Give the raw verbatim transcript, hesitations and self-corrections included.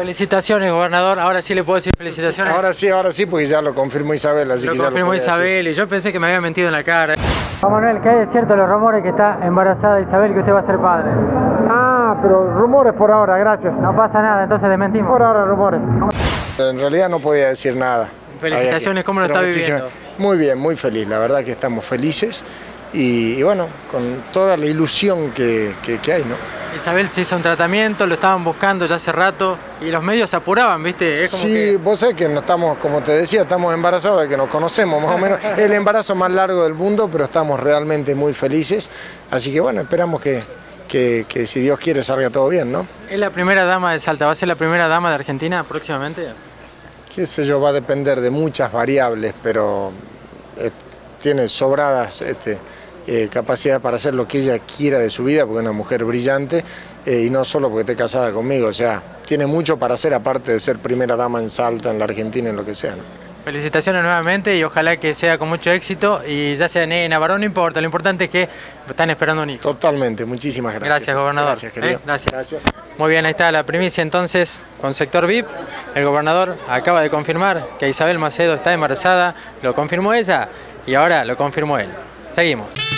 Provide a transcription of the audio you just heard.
Felicitaciones, gobernador. Ahora sí le puedo decir felicitaciones. Ahora sí, ahora sí, porque ya lo confirmó Isabel, así lo que ya confirmó lo Isabel y yo pensé que me había mentido en la cara. Juan Manuel, ¿qué hay de cierto los rumores que está embarazada Isabel, que usted va a ser padre? Ah, pero rumores por ahora, gracias. No pasa nada, entonces desmentimos. Por ahora rumores. En realidad no podía decir nada. Felicitaciones, que, ¿cómo lo está viviendo? Muy bien, muy feliz, la verdad que estamos felices y, y bueno, con toda la ilusión que, que, que hay, ¿no? Isabel se hizo un tratamiento, lo estaban buscando ya hace rato y los medios se apuraban, ¿viste? Es como sí, que... vos sabés que no estamos, como te decía, estamos embarazados, de que nos conocemos más o menos, el embarazo más largo del mundo, pero estamos realmente muy felices, así que bueno, esperamos que, que, que si Dios quiere salga todo bien, ¿no? ¿Es la primera dama de Salta? ¿Va a ser la primera dama de Argentina próximamente? Qué sé yo, va a depender de muchas variables, pero eh, tiene sobradas este, eh, capacidad para hacer lo que ella quiera de su vida, porque es una mujer brillante, eh, y no solo porque esté casada conmigo, o sea, tiene mucho para hacer aparte de ser primera dama en Salta, en la Argentina, en lo que sea, ¿no? Felicitaciones nuevamente y ojalá que sea con mucho éxito y ya sea nena, varón, no importa, lo importante es que están esperando un hijo. Totalmente, muchísimas gracias. Gracias, gobernador. Gracias, querido. ¿Eh? Gracias. Gracias. Muy bien, ahí está la primicia entonces con Sector V I P. El gobernador acaba de confirmar que Isabel Macedo está embarazada, lo confirmó ella y ahora lo confirmó él. Seguimos.